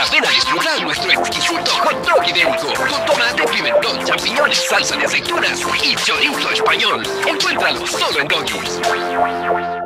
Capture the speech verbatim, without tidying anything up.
ven a disfrutar nuestro exquisito hot dog ibérico con tomate, pimentón, champiñones, salsa de aceitunas y chorizo español. Encuéntralo solo en DoggiS.